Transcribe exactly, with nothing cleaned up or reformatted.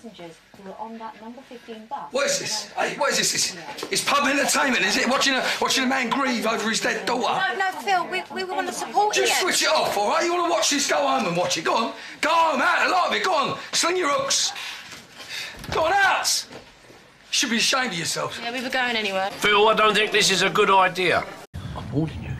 passengers who were on that number fifteen bus... What is this? Hey, what is this? It's, it's pub entertainment, is it? Watching a, watching a man grieve over his dead daughter? No, no, Phil, we, we want to support you. Just switch it off, all right? You want to watch this? Go home and watch it. Go on. Go home, out, a lot of it. Go on. Sling your hooks. Go on, out. You should be ashamed of yourself. Yeah, we were going anywhere. Phil, I don't think this is a good idea. I'm warning you.